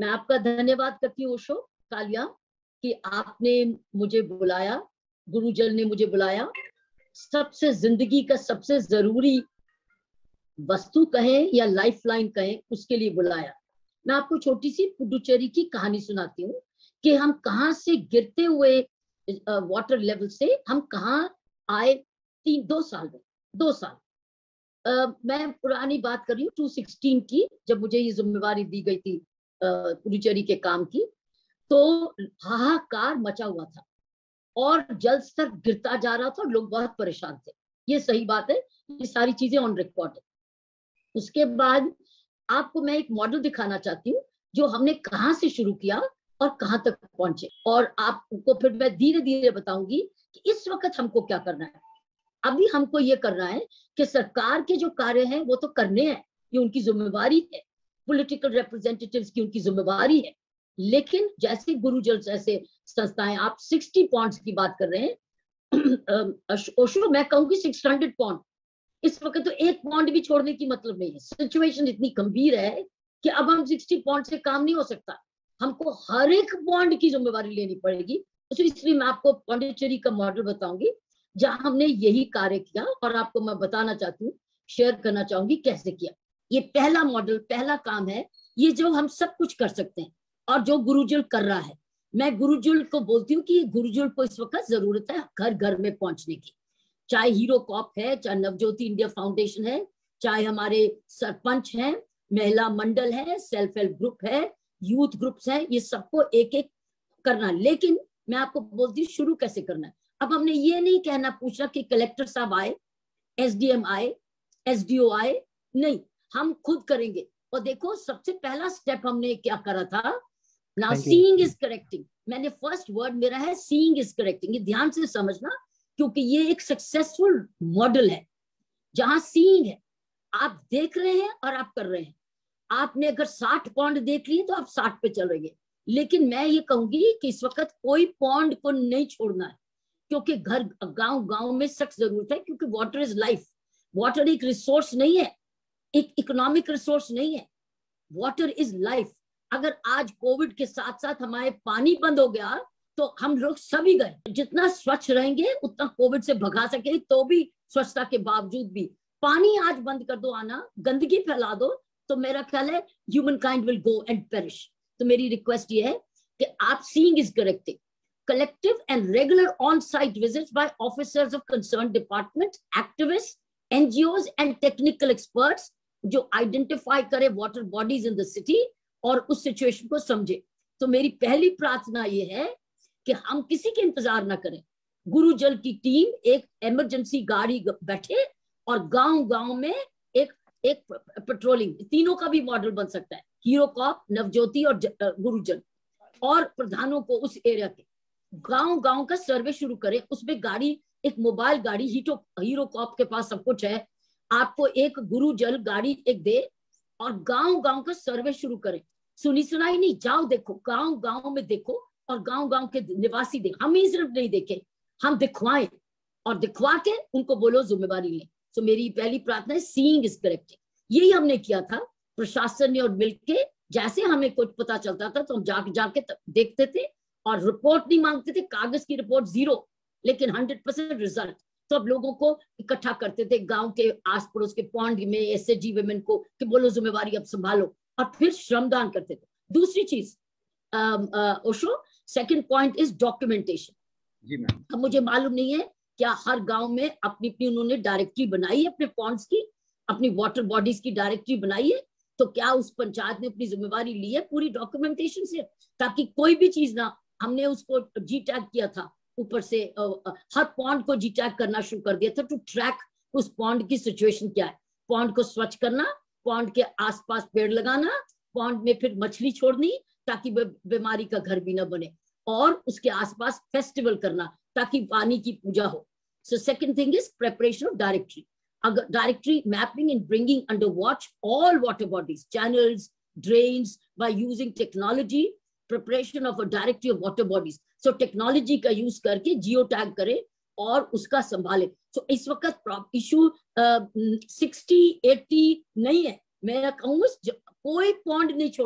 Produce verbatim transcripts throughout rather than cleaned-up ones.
मैं आपका धन्यवाद करती हूँ ओशो कालिया कि आपने मुझे बुलाया, गुरुजल ने मुझे बुलाया, सबसे जिंदगी का सबसे जरूरी वस्तु कहें या लाइफलाइन कहें उसके लिए बुलाया। मैं आपको छोटी सी पुडुचेरी की कहानी सुनाती हूँ कि हम कहाँ से गिरते हुए वाटर लेवल से हम कहाँ आए तीन दो साल में दो साल uh, मैं पुरानी बात कर रही हूँ टू सिक्सटीन की, जब मुझे ये जिम्मेवारी दी गई थी पुडुचेरी के काम की, तो हाहाकार मचा हुआ था और जल स्तर गिरता जा रहा था और लोग बहुत परेशान थे। ये सही बात है, ये सारी चीजें ऑन रिकॉर्ड है। उसके बाद आपको मैं एक मॉडल दिखाना चाहती हूँ जो हमने कहाँ से शुरू किया और कहाँ तक पहुंचे, और आपको फिर मैं धीरे धीरे बताऊंगी कि इस वक्त हमको क्या करना है। अभी हमको ये करना है कि सरकार के जो कार्य हैं वो तो करने हैं, ये उनकी जिम्मेवारी है, पॉलिटिकल रिप्रेजेंटेटिव्स की उनकी जिम्मेवारी है, लेकिन जैसे गुरुजल जैसे संस्थाएं, आप सिक्सटी पॉइंट्स की बात कर रहे हैं ओशो, मैं कहूंगी सिक्स हंड्रेड पॉइंट। इस वक्त तो एक पॉइंट भी छोड़ने की मतलब नहीं है। सिचुएशन इतनी गंभीर है कि अब हम सिक्सटी पॉइंट से काम नहीं हो सकता, हमको हर एक पॉइंट की जिम्मेवारी लेनी पड़ेगी। तो इसलिए मैं आपको पांडिचेरी का मॉडल बताऊंगी जहां हमने यही कार्य किया, और आपको मैं बताना चाहती हूँ, शेयर करना चाहूंगी कैसे किया। ये पहला मॉडल, पहला काम है, ये जो हम सब कुछ कर सकते हैं और जो गुरुजल कर रहा है। मैं गुरुजल को बोलती हूँ कि गुरुजल को इस वक्त जरूरत है घर घर में पहुंचने की, चाहे हीरो कॉप है, चाहे नवज्योति इंडिया फाउंडेशन है, चाहे हमारे सरपंच हैं, महिला मंडल है, सेल्फ हेल्प ग्रुप है, यूथ ग्रुप्स हैं, ये सबको एक एक करना। लेकिन मैं आपको बोलती हूँ शुरू कैसे करना है। अब हमने ये नहीं कहना पूछना कि कलेक्टर साहब आए, एसडीएम आए, एसडीओ आए, नहीं, हम खुद करेंगे। और देखो सबसे पहला स्टेप हमने क्या करा था, नाउ सीइंग इज करेक्टिंग। मैंने फर्स्ट वर्ड मेरा है सीइंग इज करेक्टिंग, ये ध्यान से समझना, क्योंकि ये एक सक्सेसफुल मॉडल है जहां सीइंग है, आप देख रहे हैं और आप कर रहे हैं। आपने अगर साठ पॉइंट देख लिए तो आप साठ पे चल रहे हैं, लेकिन मैं ये कहूंगी कि इस वक्त कोई पॉइंट को नहीं छोड़ना है, क्योंकि घर गांव गांव में सख्त जरूरत है, क्योंकि वाटर इज लाइफ। वाटर एक रिसोर्स नहीं है, एक इकोनॉमिक रिसोर्स नहीं है, वाटर इज लाइफ। अगर आज कोविड के साथ साथ हमारे पानी बंद हो गया तो हम लोग सभी गए। जितना स्वच्छ रहेंगे उतना कोविड से भगा सके, तो भी स्वच्छता के बावजूद भी पानी आज बंद कर दो आना, गंदगी फैला दो, तो मेरा ख्याल है human kind will go and perish. तो मेरी रिक्वेस्ट ये है कि आप seeing is correcting, collective and regular on-site visits by officers of concerned department, activists, N G Os and technical experts जो आइडेंटिफाई करे water bodies in the city और उस सिचुएशन को समझे। तो मेरी पहली प्रार्थना ये है कि हम किसी के इंतजार ना करें, गुरुजल की टीम एक इमरजेंसी गाड़ी बैठे और गांव गांव में एक एक पेट्रोलिंग, तीनों का भी मॉडल बन सकता है, हीरो कॉप, नवज्योति और गुरुजल, और प्रधानों को उस एरिया के गांव गांव का सर्वे शुरू करें। उसमें गाड़ी, एक मोबाइल गाड़ी, हीरो हीरो कॉप के पास सब कुछ है, आपको एक गुरुजल गाड़ी एक दे और गांव गांव का सर्वे शुरू करें। सुनी सुनाई नहीं, जाओ देखो, गांव गांव में देखो और गांव गांव के निवासी देख, हम ही सिर्फ नहीं देखे, हम दिखवाएं और दिखवा के उनको बोलो जिम्मेवारी लें। तो मेरी पहली प्रार्थना है सीइंग इज करेक्टिंग। यही हमने किया था प्रशासन ने, और मिलके जैसे हमें कुछ पता चलता था तो हम जाके जाके देखते थे और रिपोर्ट नहीं मांगते थे, कागज की रिपोर्ट जीरो, लेकिन हंड्रेड परसेंट रिजल्ट। तो अब लोगों को इकट्ठा करते थे गांव के आस पड़ोस के पॉन्ड में, एसएचजी वुमेन को कि बोलो जिम्मेवारी अब संभालो, और फिर श्रमदान करते थे। दूसरी चीज ओशो, सेकंड पॉइंट इज डॉक्यूमेंटेशन। जी मैम। अब मुझे मालूम नहीं है क्या हर गांव में अपनी अपनी उन्होंने डायरेक्टरी बनाई है अपने पॉन्ड्स की, अपनी वाटर बॉडीज की डायरेक्टरी बनाई है, तो क्या उस पंचायत ने अपनी जिम्मेवारी ली है पूरी डॉक्यूमेंटेशन से, ताकि कोई भी चीज ना, हमने उसको जी टैग किया था ऊपर से, हर पॉन्ड को जी टैग करना शुरू कर दिया था टू ट्रैक उस पॉन्ड की सिचुएशन क्या है, पॉन्ड को स्वच्छ करना, पॉन्ड के आसपास पेड़ लगाना, पॉन्ड में फिर मछली छोड़नी ताकि बीमारी का घर भी ना बने, और उसके आसपास फेस्टिवल करना ताकि पानी की पूजा हो। So second thing is preparation of directory, अगर directory mapping and bringing under watch all water bodies, channels, drains by using technology, preparation of a directory of water bodies. So technology का use करके geo tag करे और उसका संभाले। सो so, इस वक्त issue sixty eighty नहीं है, मैं कहूंगा कोई पॉइंट नहीं छोड़ना,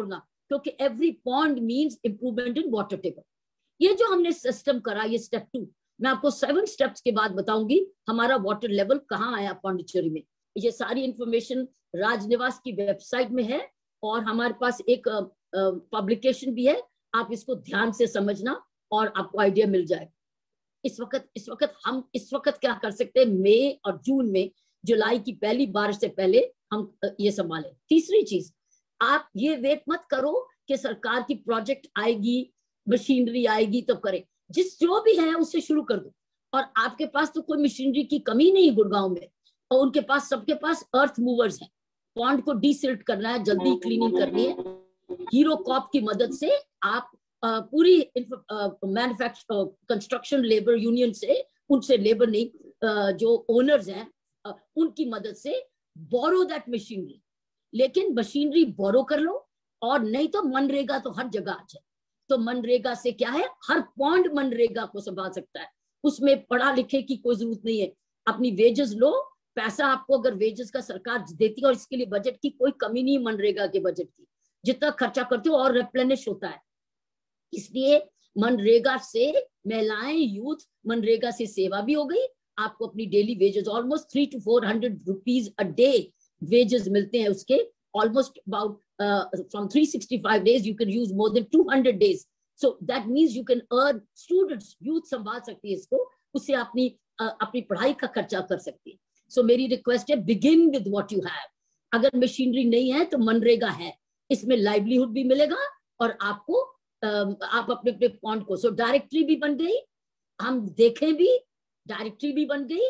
क्योंकि every pond means improvement in water table. ये जो हमने सिस्टम करा, ये स्टेप टू, मैं आपको सेवन स्टेप्स के बाद बताऊंगी हमारा वाटर लेवल कहाँ आया पांडिचेरी में। ये सारी इंफॉर्मेशन राजनिवास की वेबसाइट में है और हमारे पास एक पब्लिकेशन भी है, आप इसको ध्यान से समझना और आपको आइडिया मिल जाएगा। इस वक्त इस वक्त हम इस वक्त क्या कर सकते हैं, मई और जून में, जुलाई की पहली बारिश से पहले हम ये संभालें। तीसरी चीज, आप ये वेट मत करो कि सरकार की प्रोजेक्ट आएगी, मशीनरी आएगी तो करें, जिस जो भी है उससे शुरू कर दो। और आपके पास तो कोई मशीनरी की कमी नहीं गुड़गांव में, और उनके पास सबके पास अर्थ मूवर्स हैं। पॉन्ड को डीसिल्ट करना है, जल्दी क्लीनिंग करनी है, हीरो कॉप की मदद से आप Uh, पूरी मैन्युफैक्चर कंस्ट्रक्शन लेबर यूनियन से, उनसे लेबर नहीं, uh, जो ओनर्स हैं uh, उनकी मदद से बोरो दैट मशीनरी। लेकिन मशीनरी बोरो कर लो, और नहीं तो मनरेगा तो हर जगह आ जाए। तो मनरेगा से क्या है, हर पॉन्ड मनरेगा को संभाल सकता है, उसमें पढ़ा लिखे की कोई जरूरत नहीं है। अपनी वेजेस लो, पैसा आपको अगर वेजेस का सरकार देती है, और इसके लिए बजट की कोई कमी नहीं, मनरेगा के बजट की जितना खर्चा करते हो और रिप्लेनिश होता है। इसलिए मनरेगा से महिलाएं, यूथ, मनरेगा से सेवा भी हो गई, आपको अपनी daily wages almost three two four hundred rupees a day wages मिलते हैं उसके, almost about from three sixty five days you can use more than two hundred days. So that means you can earn, students, youth संभाल सकती है इसको, उससे अपनी uh, अपनी पढ़ाई का खर्चा कर सकती है। सो so, मेरी रिक्वेस्ट है, begin with what you have. अगर मशीनरी नहीं है तो मनरेगा है, इसमें लाइवलीहुड भी मिलेगा और आपको आप अपने अपने पॉइंट को, सो डायरेक्टरी भी बन गई, हम देखें भी, डायरेक्टरी भी बन गई,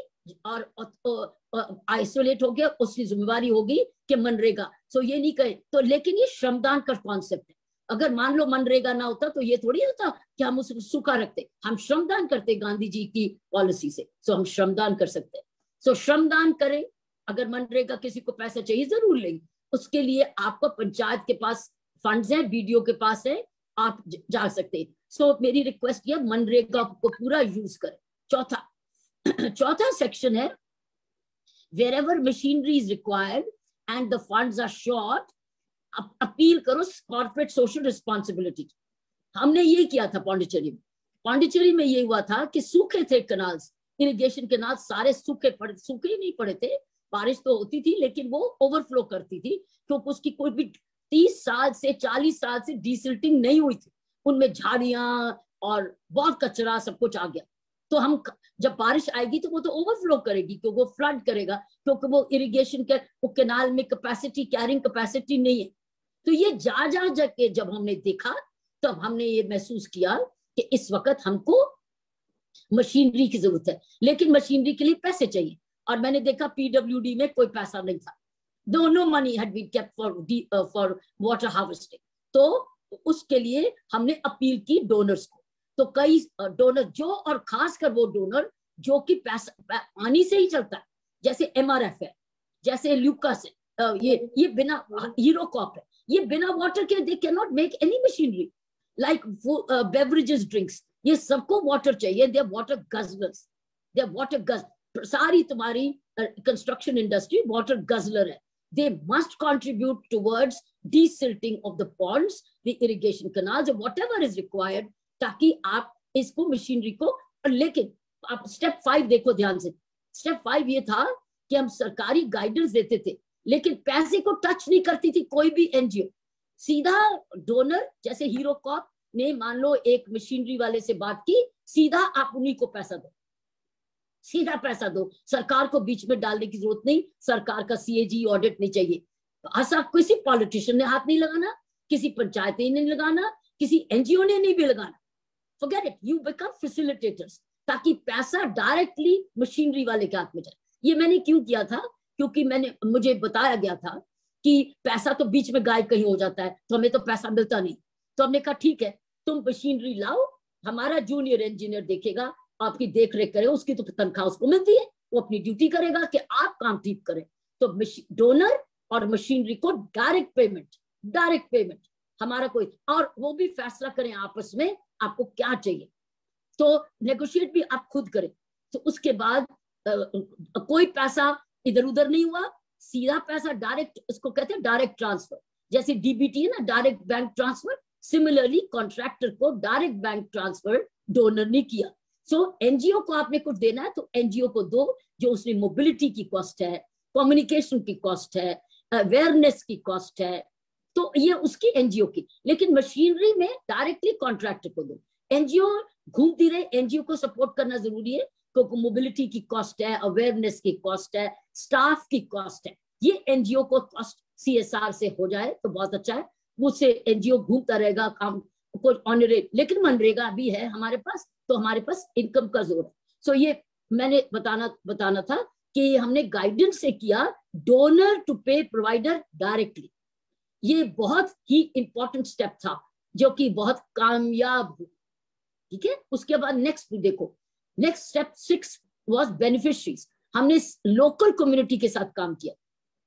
और आइसोलेट हो गया, उसकी जिम्मेवारी होगी कि मनरेगा। सो ये नहीं कहे तो, लेकिन ये श्रमदान का कॉन्सेप्ट है। अगर मान लो मनरेगा ना होता तो ये थोड़ी होता कि हम उसको सूखा रखते, हम श्रमदान करते गांधी जी की पॉलिसी से। सो हम श्रमदान कर सकते हैं। सो श्रमदान करें। अगर मनरेगा किसी को पैसा चाहिए जरूर लेंगे, उसके लिए आपको पंचायत के पास फंड्स है, बीडीओ के पास है, आप जा सकते हैं। सो so, मेरी रिक्वेस्ट ये, मनरेगा को पूरा यूज करें। चौथा चौथा सेक्शन है, wherever machinery is required and the funds are short, appeal करो कॉर्पोरेट सोशल रिस्पॉन्सिबिलिटी। हमने ये किया था पांडिचेरी में। पांडिचेरी में ये हुआ था कि सूखे थे कनाल्स, इरिगेशन कनाल सारे सूखे पड़े, सूखे ही नहीं पड़े थे, बारिश तो होती थी लेकिन वो ओवरफ्लो करती थी, क्योंकि उसकी कोई भी तीस साल से चालीस साल से डीसिल्टिंग नहीं हुई थी, उनमें झाड़ियां और बहुत कचरा सब कुछ आ गया। तो हम जब बारिश आएगी तो वो तो ओवरफ्लो करेगी, क्योंकि वो फ्लड करेगा, क्योंकि वो इरिगेशन के वो कैनाल में कैपेसिटी, कैरिंग कैपेसिटी नहीं है। तो ये जा जा जाके जब हमने देखा तब तो हमने ये महसूस किया कि इस वक्त हमको मशीनरी की जरूरत है, लेकिन मशीनरी के लिए पैसे चाहिए। और मैंने देखा पीडब्ल्यूडी में कोई पैसा नहीं था, दोनों money had been kept for for water harvesting. तो उसके लिए हमने अपील की डोनर्स को। तो कई डोनर जो, और खासकर वो डोनर जो कि पैसा पानी से ही चलता है, जैसे एमआरएफ है, जैसे ल्यूकास है, ये ये बिना हीरो कॉप है, ये बिना वाटर के they can not make any machinery like beverages, drinks, ये सबको वाटर चाहिए। They are water guzzlers, they are water guzzle सारी तुम्हारी कंस्ट्रक्शन इंडस्ट्री वाटर गजलर है। They must contribute towards desilting of the ponds, the irrigation canals, or whatever is required, ताकि आप इसको machinery को। लेकिन आप स्टेप फाइव देखो ध्यान से। स्टेप फाइव ये था कि हम सरकारी गाइडेंस देते थे, लेकिन पैसे को टच नहीं करती थी कोई भी एनजीओ। सीधा डोनर, जैसे हीरो कॉप ने मान लो एक मशीनरी वाले से बात की, सीधा आप उन्हीं को पैसा दो, सीधा पैसा दो, सरकार को बीच में डालने की जरूरत नहीं, सरकार का सीएजी ऑडिट नहीं चाहिए। ऐसा किसी पॉलिटिशियन ने हाथ नहीं लगाना, किसी पंचायत ने नहीं लगाना, किसी एनजीओ ने नहीं भी लगाना। Forget it, you become facilitators, ताकि पैसा डायरेक्टली मशीनरी वाले के हाथ में जाए। ये मैंने क्यों किया था, क्योंकि मैंने मुझे बताया गया था कि पैसा तो बीच में गायब कहीं हो जाता है, तो हमें तो पैसा मिलता नहीं। तो हमने कहा ठीक है, तुम मशीनरी लाओ, हमारा जूनियर इंजीनियर देखेगा, आपकी देख रेख करे, उसकी तो तनख्वाह उसको मिलती है, वो अपनी ड्यूटी करेगा कि आप काम ठीक करें। तो डोनर और मशीनरी को डायरेक्ट पेमेंट, डायरेक्ट पेमेंट हमारा कोई, और वो भी फैसला करें आपस में आपको क्या चाहिए, तो नेगोशिएट भी आप खुद करें। तो उसके बाद आ, कोई पैसा इधर उधर नहीं हुआ, सीधा पैसा डायरेक्ट, इसको कहते हैं डायरेक्ट ट्रांसफर। जैसे डीबीटी है ना, direct bank transfer, similarly contractor को डायरेक्ट बैंक ट्रांसफर डोनर ने किया। सो so, एनजीओ को आपने कुछ देना है तो एनजीओ को दो, जो उसने मोबिलिटी की कॉस्ट है, कम्युनिकेशन की कॉस्ट है, अवेयरनेस की कॉस्ट है, तो ये उसकी एनजीओ की। लेकिन मशीनरी में डायरेक्टली कॉन्ट्रैक्टर को दो। एनजीओ घूमती रहे, एनजीओ को सपोर्ट करना जरूरी है, क्योंकि मोबिलिटी की कॉस्ट है, अवेयरनेस की कॉस्ट है, स्टाफ की कॉस्ट है, ये एनजीओ को कॉस्ट सीएसआर से हो जाए तो बहुत अच्छा है। मुझसे एनजीओ घूमता रहेगा, काम कुछ ऑनरेट, लेकिन मनरेगा भी है हमारे पास, तो हमारे पास इनकम का जोर है। सो so ये मैंने बताना बताना था कि हमने गाइडेंस से किया donor to pay provider directly. ये बहुत ही इंपॉर्टेंट स्टेप था जो कि बहुत कामयाब हुआ। ठीक है, उसके बाद नेक्स्ट देखो, next step six was beneficiaries. हमने लोकल कम्युनिटी के साथ काम किया।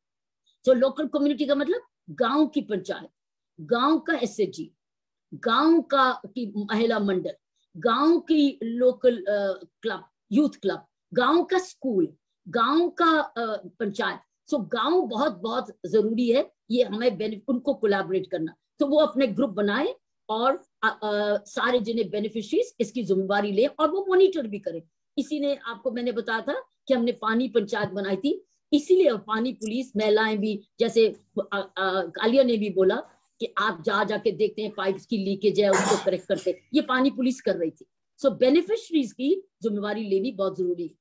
तो लोकल कम्युनिटी का मतलब गांव की पंचायत, गांव का एसएचजी, गांव का की महिला मंडल, गांव की लोकल क्लब, यूथ क्लब, गांव का स्कूल, गांव का पंचायत। सो गांव बहुत बहुत जरूरी है, ये हमें उनको कोलैबोरेट करना। तो वो अपने ग्रुप बनाए और आ, आ, सारे जिन्हें बेनिफिशरीज इसकी जिम्मेवारी ले और वो मॉनिटर भी करें। इसी ने आपको मैंने बताया था कि हमने पानी पंचायत बनाई थी, इसीलिए पानी पुलिस, महिलाएं भी, जैसे कालिया ने भी बोला कि आप जा जाके देखते हैं पाइप्स की लीकेज है, उसको करेक्ट करते, ये पानी पुलिस कर रही थी। सो बेनिफिशरीज की जिम्मेवारी लेनी बहुत जरूरी है।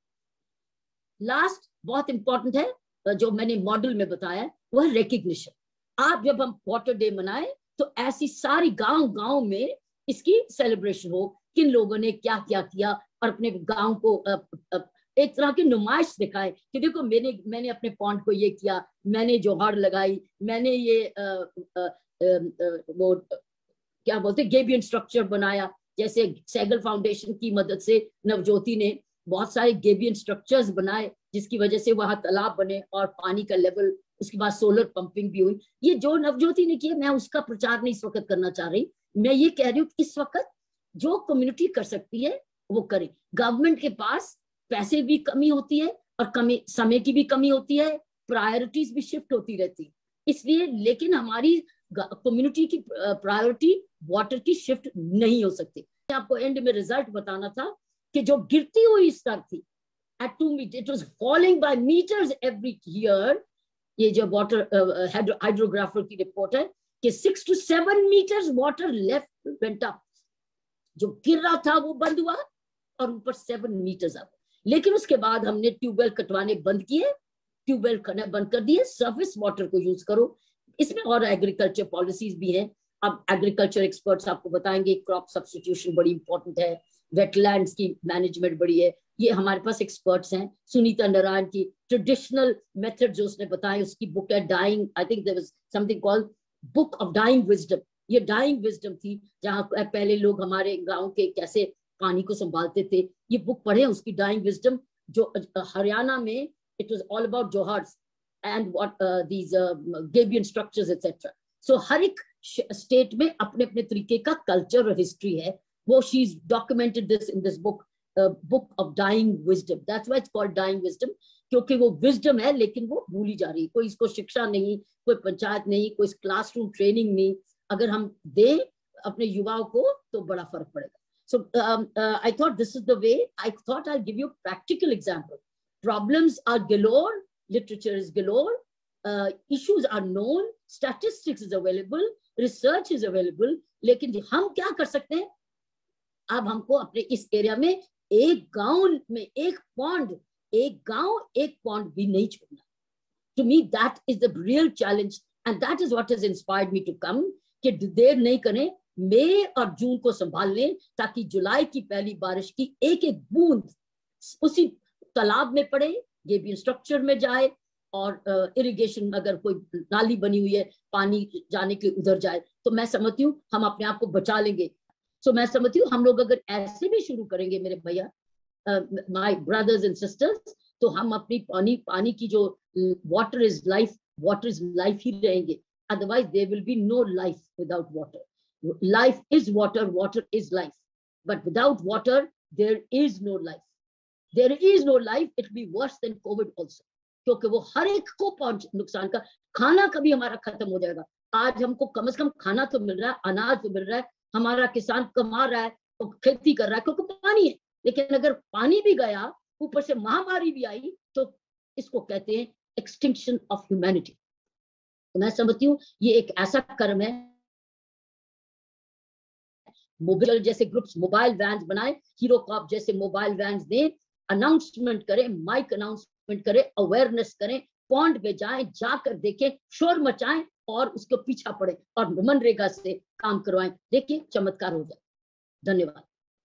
लास्ट बहुत इंपॉर्टेंट है, जो मैंने मॉडल में बताया, वो है रिकग्निशन। आप जब हम वाटर डे मनाए तो ऐसी सारी गांव गांव में इसकी सेलिब्रेशन हो, किन लोगों ने क्या क्या किया और अपने गांव को अ, अ, एक तरह की नुमाइश दिखाए कि देखो मैंने मैंने अपने पॉन्ड को ये किया, मैंने जोहार लगाई, मैंने ये आ, आ, आ, आ, वो क्या बोलते गेबियन स्ट्रक्चर बनाया। जैसे सैगल फाउंडेशन की मदद से नवज्योति ने बहुत सारे गेबियन स्ट्रक्चर्स बनाए, जिसकी वजह से वहां तालाब बने और पानी का लेवल, उसके बाद सोलर पंपिंग भी हुई। ये जो नवज्योति ने किया, मैं उसका प्रचार नहीं इस वक्त करना चाह रही, मैं ये कह रही हूँ इस वक्त जो कम्युनिटी कर सकती है वो करे। गवर्नमेंट के पास पैसे भी कमी होती है और कमी समय की भी कमी होती है, प्रायोरिटीज भी शिफ्ट होती रहती है, इसलिए। लेकिन हमारी कम्युनिटी की प्रायोरिटी वाटर की शिफ्ट नहीं हो सकती। आपको एंड में रिजल्ट बताना था कि जो गिरती हुई स्तर थी at two meters, it was falling by meters every year. ये जो वाटर हाइड्रोग्राफर की रिपोर्ट है कि six to seven meters water left went up, जो गिर रहा था वो बंद हुआ और ऊपर सेवन मीटर्स अप। लेकिन उसके बाद हमने ट्यूबवेल कटवाने बंद किए, ट्यूबवेल बंद कर दिए, सरफेस वाटर को यूज करो। इसमें और एग्रीकल्चर पॉलिसीज भी हैं, अब एग्रीकल्चर एक्सपर्ट्स आपको बताएंगे। क्रॉप सब्स्टिट्यूशन बड़ी इंपॉर्टेंट है, वेटलैंड्स की मैनेजमेंट बड़ी है, ये हमारे पास एक्सपर्ट्स हैं। सुनीता नारायण की ट्रेडिशनल मेथड जो उसने बताया, उसकी बुक है dying, I think there was something called book of dying wisdom. ये डाइंग विजडम थी, जहां पहले लोग हमारे गांव के कैसे पानी को संभालते थे, ये बुक पढ़े उसकी डाइंग विजडम। जो हरियाणा में it was all about johads and what these gabion structures etcetera. So हर एक स्टेट में अपने अपने तरीके का कल्चर और हिस्ट्री है, वो she is documented this in this book, book of dying wisdom. That's why it's called dying wisdom, क्योंकि वो विजडम है लेकिन वो भूली जा रही है। कोई इसको शिक्षा नहीं, कोई पंचायत नहीं, कोई क्लासरूम ट्रेनिंग नहीं। अगर हम दें अपने युवाओं को तो बड़ा फर्क पड़ेगा। So um, uh, I thought this is the way. I thought I'll give you practical example. Problems are galore, literature is galore, uh, issues are known, statistics is available, research is available. लेकिन हम क्या कर सकते हैं? अब हमको अपने इस एरिया में एक गांव में एक पॉन्ड, एक गांव एक पॉन्ड भी नहीं छोड़ना। To me that is the real challenge and that is what has inspired me to come, कि देर नहीं करें, मई और जून को संभाल लें, ताकि जुलाई की पहली बारिश की एक एक बूंद उसी तालाब में पड़े, गेबियन स्ट्रक्चर में जाए और इरिगेशन अगर कोई नाली बनी हुई है पानी जाने के उधर जाए, तो मैं समझती हूँ हम अपने आप को बचा लेंगे। सो so, मैं समझती हूँ हम लोग अगर ऐसे भी शुरू करेंगे मेरे भैया, माय ब्रदर्स एंड सिस्टर्स, तो हम अपनी पानी पानी की जो water is life, water is life ही रहेंगे। Otherwise there will be no life without water. Life is water, water is life. But without water, there is no life. There is no life, it will be worse than COVID also. क्योंकि वो हर एक को पहुंच नुकसान का, खाना कभी हमारा खत्म हो जाएगा, आज हमको कम से कम खाना तो मिल रहा है, अनाज तो मिल रहा है, हमारा किसान कमा रहा है तो खेती कर रहा है क्योंकि पानी है। लेकिन अगर पानी भी गया, ऊपर से महामारी भी आई, तो इसको कहते हैं एक्सटिंक्शन ऑफ ह्यूमैनिटी। तो मैं समझती हूँ ये एक ऐसा कर्म है, मोबाइल जैसे ग्रुप्स मोबाइल वैन्स बनाए, हीरो कॉप जैसे मोबाइल वैन्स दें, अनाउंसमेंट करें, माइक अनाउंसमेंट करें, अवेयरनेस करें, पॉइंट पे जाएं, जाकर देखें, शोर मचाएं और उसके पीछा पड़े और मनरेगा से काम करवाएं। देखिए चमत्कार हो जाए। धन्यवाद।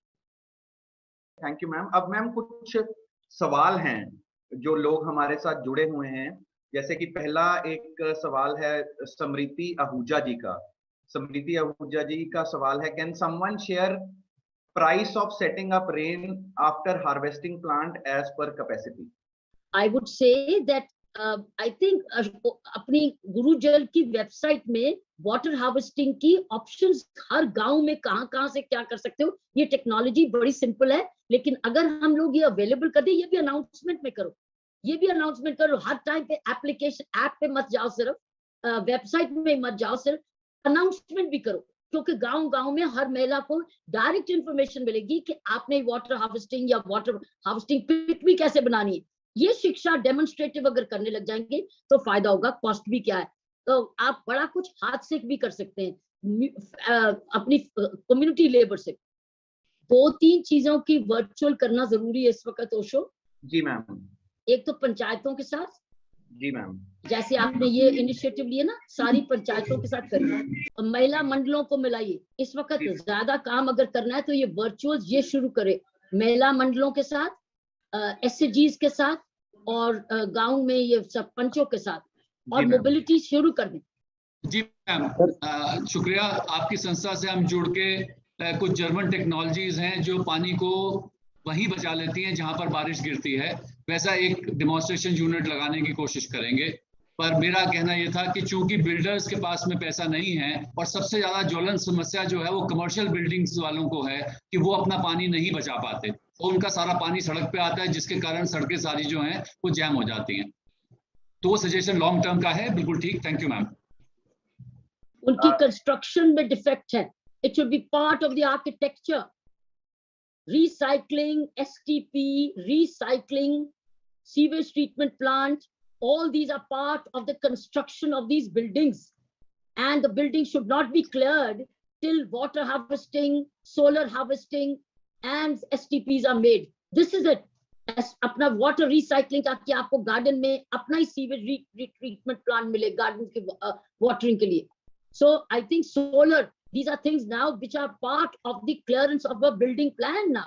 Thank you ma'am. अब मैम कुछ सवाल हैं जो लोग हमारे साथ जुड़े हुए हैं, जैसे कि पहला एक सवाल है समृति आहूजा जी का। समृति आहूजा जी का सवाल है, can someone share price of setting up rain after harvesting plant as per capacity? I would say that I think अपनी गुरुजल की वेबसाइट में वाटर हार्वेस्टिंग की ऑप्शंस हर गांव में कहां कहां से क्या कर सकते हो, ये टेक्नोलॉजी बड़ी सिंपल है। लेकिन अगर हम लोग ये अवेलेबल कर दे, ये भी अनाउंसमेंट में करो, ये भी अनाउंसमेंट करो हर टाइम पे। एप्लीकेशन ऐप पे मत जाओ, सिर्फ वेबसाइट uh, में मत जाओ, सिर्फ अनाउंसमेंट भी करो, क्योंकि गांव गांव में हर महिला को डायरेक्ट इंफॉर्मेशन मिलेगी कि आपने वाटर हार्वेस्टिंग या वाटर हार्वेस्टिंग पिट भी कैसे बनानी है। ये शिक्षा डेमोन्स्ट्रेटिव अगर करने लग जाएंगे तो फायदा होगा। कॉस्ट भी क्या है, तो आप बड़ा कुछ हाथ से भी कर सकते हैं अपनी कम्युनिटी लेबर से। दो तीन चीजों की वर्चुअल करना जरूरी है इस वक्त ओशो। जी मैम। एक तो पंचायतों के साथ, जी मैम, जैसे आपने ये इनिशिएटिव लिया ना, सारी पंचायतों के साथ करिए, महिला मंडलों को मिलाइए। इस वक्त ज्यादा काम अगर करना है तो ये वर्चुअल ये शुरू करे, महिला मंडलों के साथ, एस ए जीज के साथ और गांव में ये सब पंचों के साथ, और मोबिलिटी शुरू कर दें। जी मैम, शुक्रिया। आपकी संस्था से हम जुड़ के आ, कुछ जर्मन टेक्नोलॉजीज हैं जो पानी को वहीं बचा लेती हैं जहां पर बारिश गिरती है, वैसा एक डिमॉन्स्ट्रेशन यूनिट लगाने की कोशिश करेंगे। पर मेरा कहना यह था कि चूंकि बिल्डर्स के पास में पैसा नहीं है और सबसे ज्यादा ज्वलन समस्या जो है वो कमर्शियल बिल्डिंग्स वालों को है कि वो अपना पानी नहीं बचा पाते और उनका सारा पानी सड़क पे आता है, जिसके कारण सड़कें सारी जो हैं वो जैम हो जाती हैं। तो वो सजेशन लॉन्ग टर्म का है, बिल्कुल ठीक। Thank you ma'am. उनकी कंस्ट्रक्शन में डिफेक्ट है, it should be part of the architecture. Recycling, S T P, recycling, sewage treatment plant, all these are part of the construction of these buildings. And the building should not be cleared till water harvesting, solar harvesting, and S T Ps are made. This is it. अपना water recycling, ताकि आपको garden में अपना ही sewage treatment plant मिले garden के watering के लिए. So I think solar, these are things now which are part of the clearance of a building plan now.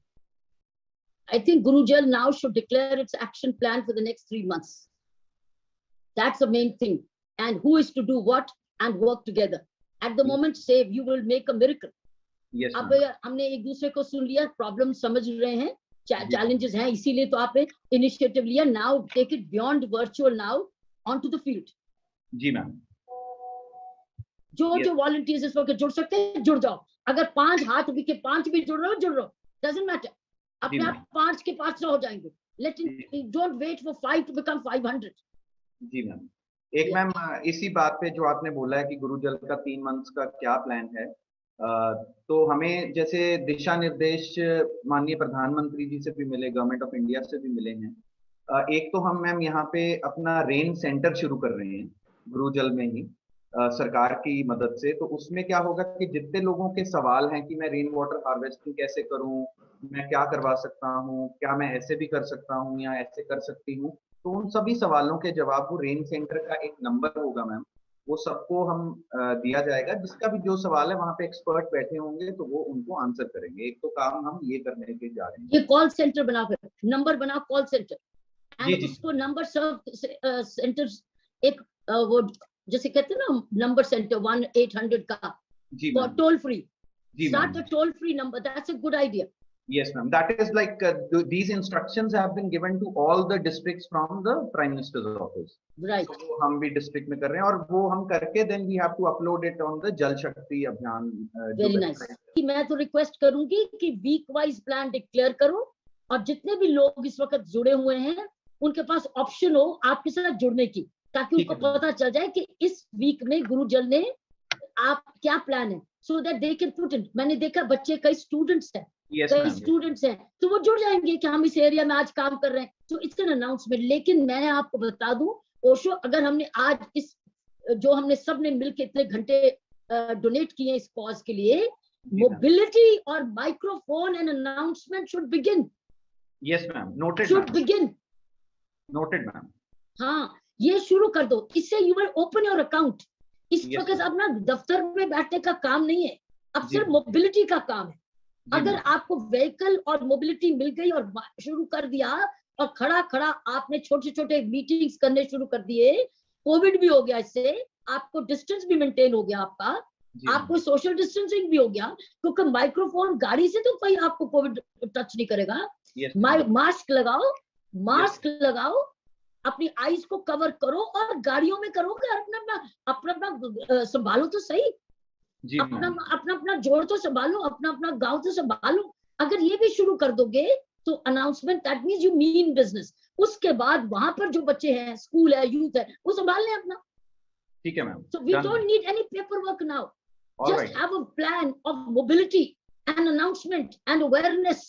I think Gurujal now should declare its action plan for the next three months. That's the main thing. And who is to do what and work together. At the yes. moment, save, you will make a miracle. Yes. अब हमने एक दूसरे को सुन लिया, problem समझ रहे हैं, challenges हैं, इसीलिए तो आपने इनिशिएटिव लिया। Now take it beyond virtual now onto the field. जी मैम। जो yes. जो वॉलंटियर्स इस वक्त जुड़ सकते हैं जुड़ जाओ। अगर पांच हाथ भी के पांच भी जुड़ रहे हो जुड़ रहे हो, डजंट मैटर, अपने आप पांच के पांच सौ हो जाएंगे। Let it, don't wait for five to become five hundred. जी मैम। एक मैम इसी बात पे जो आपने बोला है कि गुरुजल का तीन मंथ्स का क्या प्लान है, तो हमें जैसे दिशा निर्देश माननीय प्रधानमंत्री जी से भी मिले, गवर्नमेंट ऑफ इंडिया से भी मिले हैं। एक तो हम मैम यहाँ पे अपना रेन सेंटर शुरू कर रहे हैं गुरुजल में ही Uh, सरकार की मदद से। तो उसमें क्या होगा कि जितने लोगों के सवाल हैं कि मैं रेन वाटर हार्वेस्टिंग कैसे करूं, मैं क्या करवा सकता हूं, क्या मैं ऐसे भी कर सकता हूं या ऐसे कर सकती हूं, तो उन सभी सवालों के जवाब वो रेन सेंटर का एक नंबर होगा मैम, वो सबको हम uh, दिया जाएगा। जिसका भी जो सवाल है वहां पे एक्सपर्ट बैठे होंगे तो वो उनको आंसर करेंगे। एक तो काम हम ये करने के जा रहे हैं। ये कॉल सेंटर बना, फिर नंबर बना कॉल सेंटर, एंड उसको नंबर सर्व सेंटर एक uh, वो जैसे कहते हैं ना number centre one eight hundred का toll free, start a toll free number. That's a good idea. Yes ma'am, that is like uh, th these instructions have been given to all the districts from the Prime Minister's office. Right. So हम भी district में कर रहे हैं और वो हम करके then we have to upload it on the Jal Shakti Abhiyan. Uh, Very nice. मैं तो रिक्वेस्ट करूंगी कि वीक वाइज प्लान डिक्लेयर करो और जितने भी लोग इस वक्त जुड़े हुए हैं उनके पास ऑप्शन हो आपके साथ जुड़ने की, ताकि उनको पता चल जाए कि इस वीक में गुरुजल ने आप क्या प्लान है, so that they can put in. मैंने देखा बच्चे कई स्टूडेंट्स हैं yes, कई स्टूडेंट्स हैं तो वो जुड़ जाएंगे कि हम इस एरिया में आज काम कर रहे हैं, तो इट्स एन अनाउंसमेंट। लेकिन मैं आपको बता दूं ओशो, अगर हमने आज इस जो हमने सब ने मिलकर इतने घंटे डोनेट किए इस कॉज के लिए, मोबिलिटी और microphone and announcement should begin. Yes ma'am, noted should begin, noted ma'am. हाँ, ये शुरू कर दो, इससे you will open your account. इस yes, वक्त अपना दफ्तर में बैठने का काम नहीं है, अब सिर्फ मोबिलिटी का काम है। अगर आपको व्हीकल और मोबिलिटी मिल गई और शुरू कर दिया और खड़ा खड़ा आपने छोटे छोटे मीटिंग्स करने शुरू कर दिए, कोविड भी हो गया, इससे आपको डिस्टेंस भी मेंटेन हो गया, आपका आपको सोशल डिस्टेंसिंग भी हो गया, क्योंकि माइक्रोफोन गाड़ी से तो कोई आपको कोविड टच नहीं करेगा। yes, मास्क लगाओ, मास्क yes. लगाओ, अपनी आईज को कवर करो और गाड़ियों में करोगे, अपना अपना अपना अपना संभालो तो सही, अपना अपना अपना जोड़ तो संभालो, अपना अपना गांव तो संभालो। अगर ये भी शुरू कर दोगे तो announcement, that means you mean business. उसके बाद वहां पर जो बच्चे हैं, स्कूल है, यूथ है, वो संभाल लें अपना। ठीक है ma'am. So we don't need any paper work now, just have a plan of mobility and announcement and awareness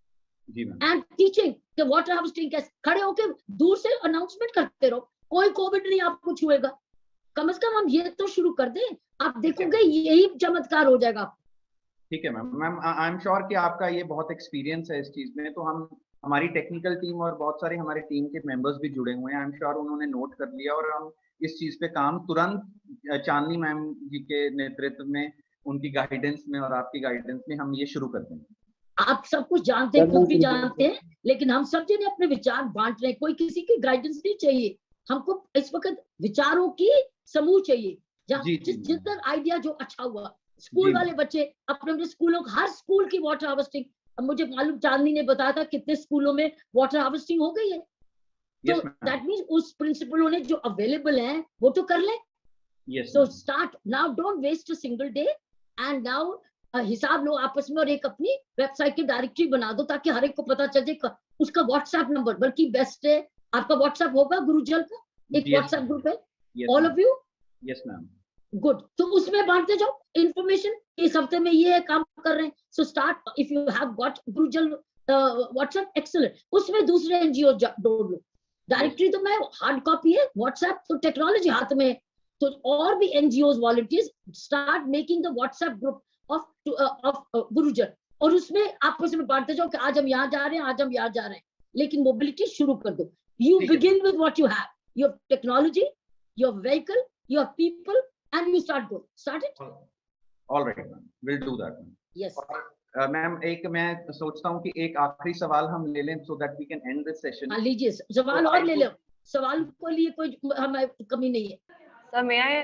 and teaching के वाटर हार्वेस्टिंग कैसे, खड़े होकर दूर से अनाउंसमेंट करते रहो, कोई कोविड नहीं आपको छुएगा। कम से कम हम ये तो शुरू कर दें, आप देखोगे यही चमत्कार हो जाएगा। ठीक है ma'am. Ma'am I am sure कि आपका ये बहुत एक्सपीरियंस है इस चीज में, तो हम हमारी टेक्निकल टीम और बहुत सारे हमारे टीम के मेंबर्स भी जुड़े हुए हैं, आई एम श्योर उन्होंने नोट कर लिया और हम इस चीज पे काम तुरंत चांदनी मैम जी के नेतृत्व में, उनकी गाइडेंस में और आपकी गाइडेंस में हम ये शुरू कर देंगे। आप सब कुछ जानते हैं, खुद भी जानते हैं, लेकिन हम सब जने अपने विचार बांट रहे हैं, कोई किसी की गाइडेंस नहीं चाहिए हमको। इस वक्त विचारों की समूह चाहिए, जहाँ जिस जितना आइडिया जो अच्छा हुआ। स्कूल वाले बच्चे अपने अपने स्कूलों, हर स्कूल की वाटर हार्वेस्टिंग, अब मुझे मालूम चांदनी ने बताया था कितने स्कूलों में वाटर हार्वेस्टिंग हो गई है, तो दैट मींस उस प्रिंसिपलों ने जो अवेलेबल है वो तो कर ले। So start now, don't waste a single day, and now हिसाब लो आपस में और एक अपनी वेबसाइट की डायरेक्टरी बना दो ताकि हर एक को पता चल जाए उसका व्हाट्सएप नंबर। बल्कि बेस्ट है आपका व्हाट्सएप होगा गुरुजल का, एक व्हाट्सएप ग्रुप है, all of you. Yes ma'am. Good, तो उसमें बांटते जाओ इंफॉर्मेशन, इस हफ्ते में ये है काम कर रहे हैं। So start, if you have got Gurujal WhatsApp, excellent, उसमें दूसरे एनजीओ जोड़ लो। डायरेक्टरी तो मैं हार्ड कॉपी है, व्हाट्सएप तो टेक्नोलॉजी हाथ में है, तो और भी NGO volunteers start making the WhatsApp group of of Gurujal, और उसमें आपस में बांटते जाओ कि आज हम यहाँ जा रहे हैं, आज हम यहाँ जा रहे हैं, लेकिन मोबिलिटी शुरू कर दो। You begin with what you have, your technology, your vehicle, your people, and you start going. Start it. All right, ma'am. We'll do that. Yes. Uh, ma'am एक मैं सोचता हूँ कि एक आखिरी सवाल हम ले लें so that we can end this session. हाँ लीजिए, सवाल और ले लो, सवाल को लिए कोई हमें कमी नहीं है। सर मैं आए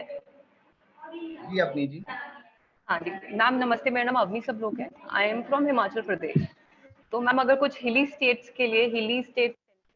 जी अपनी जी। हाँ जी मैम, नमस्ते, मेरा नाम अवनी सब लोग है, I am from Himachal Pradesh. तो मैम अगर कुछ हिली स्टेट्स के लिए, हिली स्टेट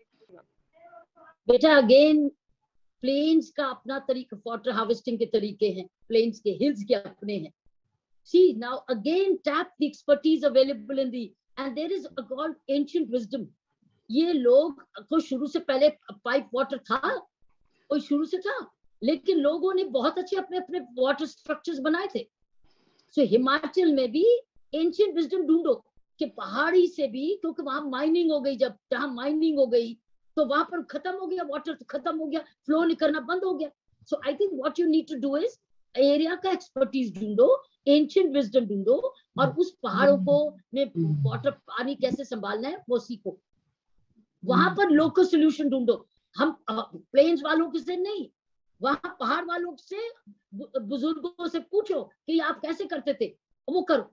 बेटा अगेन प्लेन्स का अपना तरीका, वाटर हार्वेस्टिंग के तरीके हैं, प्लेन्स के, हिल्स के अपने हैं। See now again tap the expertise available in the, and there is a called ancient wisdom. ये लोग को शुरू से पहले पाइप वाटर था, कोई शुरू से था, लेकिन लोगों ने बहुत अच्छे अपने अपने वाटर स्ट्रक्चर्स बनाए थे। सो so, हिमाचल में भी एंशिएंट विजडम ढूंढो कि पहाड़ी से भी, क्योंकि वहां माइनिंग हो गई, जब जहां माइनिंग हो गई तो वहां पर खत्म हो गया वाटर, तो खत्म हो गया, फ्लो निकलना बंद हो गया। So I think what you need to do is area का एक्सपर्टीज ढूंढो, एंशिएंट विजडम ढूंढो, और उस पहाड़ों को में वाटर पानी कैसे संभालना है वो सीखो। वहां पर लोकल सोल्यूशन ढूंढो, हम प्लेन्स वालों से नहीं, वहां पहाड़ वालों से, बुजुर्गों से पूछो कि आप कैसे करते थे, वो करो।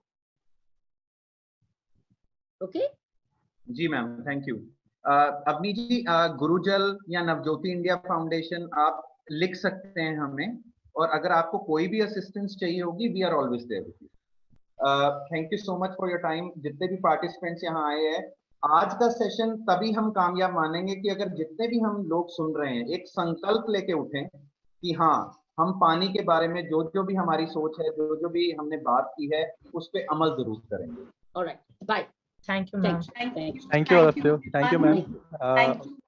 Okay okay? जी ma'am, thank you. Avani ji, Gurujal या नवज्योति इंडिया फाउंडेशन आप लिख सकते हैं हमें, और अगर आपको कोई भी असिस्टेंस चाहिए होगी, we are always there with you. Thank you so much for your time. जितने भी पार्टिसिपेंट्स यहाँ आए हैं, आज का सेशन तभी हम कामयाब मानेंगे कि अगर जितने भी हम लोग सुन रहे हैं एक संकल्प लेके उठें कि हाँ, हम पानी के बारे में जो जो भी हमारी सोच है, जो जो भी हमने बात की है, उस पर अमल जरूर करेंगे। Alright, bye. Thank you, ma'am. Thank you. Thank you, all of you. Thank you, ma'am. Uh,